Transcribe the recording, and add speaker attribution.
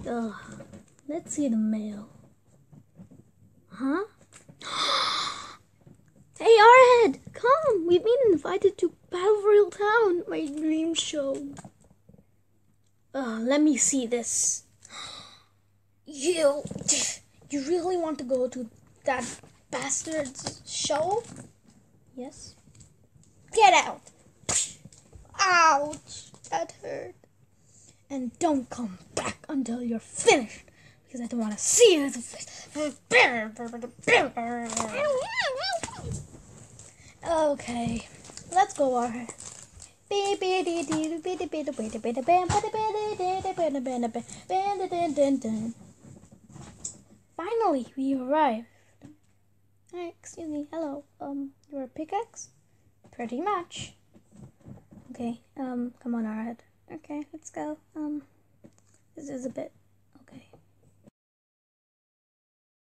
Speaker 1: Ugh. Let's see the mail. Huh? Hey, Arhead! Come! We've been invited to Battle Royale Town, my dream show. Let me see this. You really want to go to that bastard's show? Yes. Get out! Ouch! That hurt. And don't come back until you're finished, because I don't want to see you. Okay, let's go, Arhead. Finally, we arrived. Hey, excuse me, hello. You're a pickaxe? Pretty much. Okay, come on, Arhead. Okay, let's go. This is a bit